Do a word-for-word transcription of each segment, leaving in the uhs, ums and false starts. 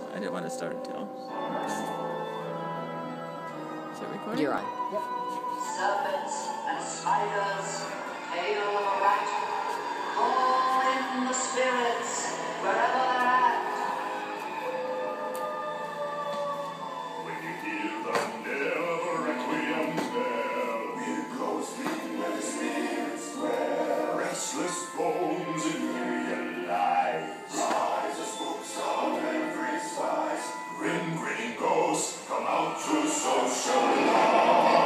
I didn't want to start until. Okay. Is it recording? You're on. Yep. Serpents and spiders, hail of a rat, call in the spirits wherever they're at. When you hear the knell of a requiem bell, it goes beating where the spirits dwell. Restless bones and myriad lies, rise as spooks on every slice. Grim grinning ghosts come out to socialize.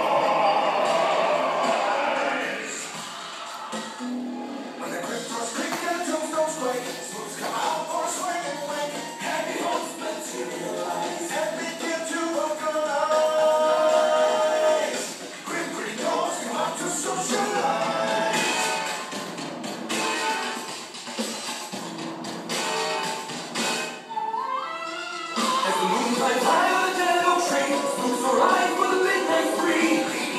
When the cryptos creak and the tombstones quake, spooks come out for a swing and wake. Happy hopes materialize and begin to vocalize. Grim grinning ghosts come out to socialize. As the moon climbs high on a dead oak tree, spooks arrive for the midnight spree.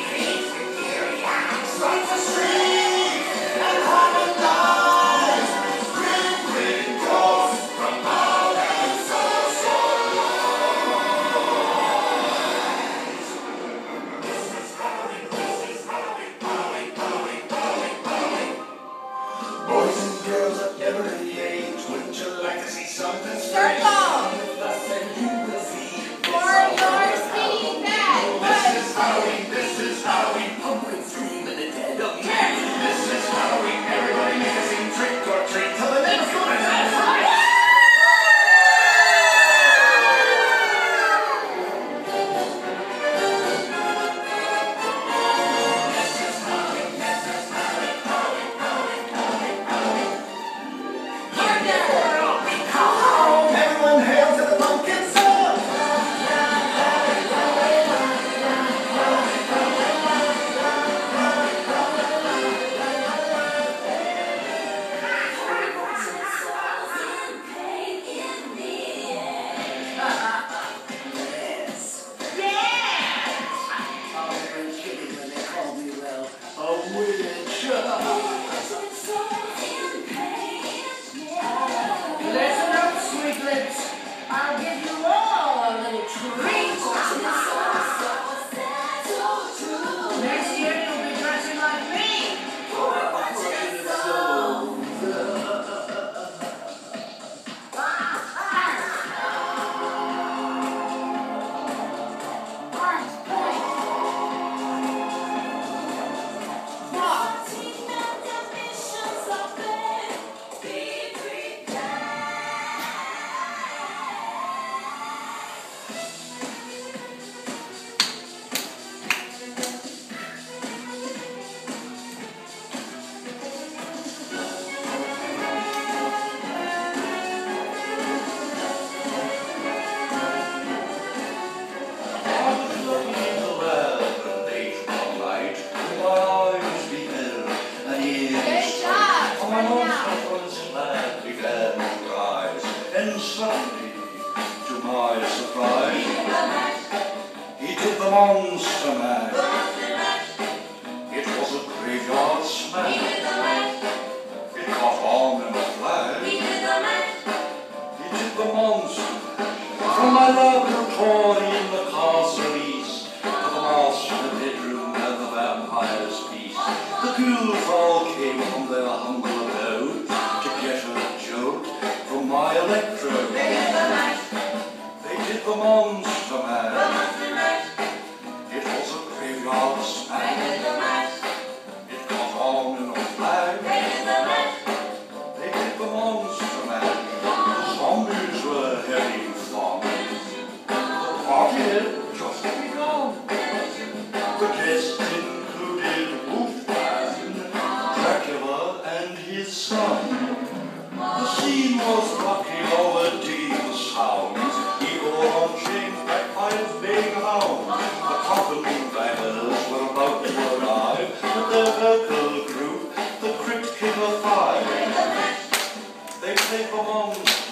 Strike the street and harmonize. Grim grinning ghosts come out and socialize. This is Halloween, this is Halloween, Halloween, Halloween, Halloween, Halloween. Boys and girls of every age, wouldn't you like to see something strange? This is Halloween, pumpkin scream in the dead of night. This is Halloween, everybody make a scene, trick or treat till the next one is out. This is Halloween, this is Halloween, Halloween, Halloween, Halloween, Halloween. Murder! We come home, everyone hail to the pumpkin song. Listen up, sweetlets. I'll give you all a little treat. Next year you'll be dressing like me. And suddenly, to my surprise, he did the monster mash. It was a graveyard smash. It caught on in a flash. He did the monster mash. From my laboratory in the castle east to the master bedroom and the vampire's piece, the ghouls all came from their humble abode to get a joke from my electrode. They did the mash. They did the monster mash. It was a graveyard smash. They did the mash. It caught on in a flash. They did the mash. They did the monster mash. The zombies were having fun. The party had just begun. The guests included Wolfman, Dracula, and his son. The scene was rocking over deep sounds. Eagle on chains backed by his baying hound. The coffin bangers were about to arrive with their vocal group, the Crypt King of Five. They played the monster